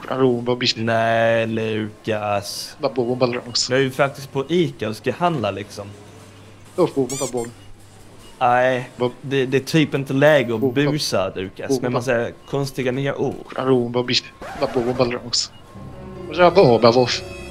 Nej, Lukas. Jag är ju faktiskt på Ica och ska handla liksom. Nej, det är typ inte läge att busa, Lukas. Men man säger konstiga nya ord.